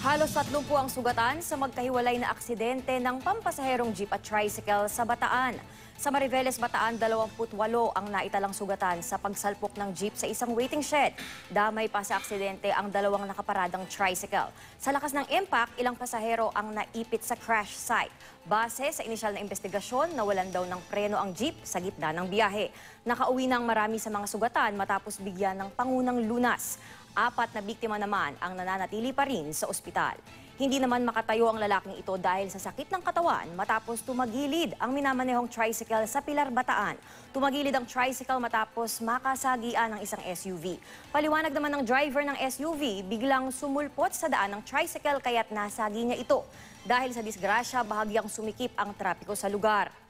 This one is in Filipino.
Halos 30 ang sugatan sa magkahiwalay na aksidente ng pampasaherong jeep at tricycle sa Bataan. Sa Mariveles, Bataan, 28 ang naitalang sugatan sa pagsalpok ng jeep sa isang waiting shed. Damay pa sa aksidente ang dalawang nakaparadang tricycle. Sa lakas ng impact, ilang pasahero ang naipit sa crash site. Base sa inisyal na investigasyon, nawalan daw ng preno ang jeep sa gitna ng biyahe. Nakauwi ng marami sa mga sugatan matapos bigyan ng pangunang lunas. 4 na biktima naman ang nananatili pa rin sa ospital. Hindi naman makatayo ang lalaking ito dahil sa sakit ng katawan matapos tumagilid ang minamanehong tricycle sa Pilar, Bataan. Tumagilid ang tricycle matapos makasagian ng isang SUV. Paliwanag naman ng driver ng SUV, biglang sumulpot sa daan ng tricycle kaya't nasagi niya ito. Dahil sa disgrasya, bahagyang sumikip ang trapiko sa lugar.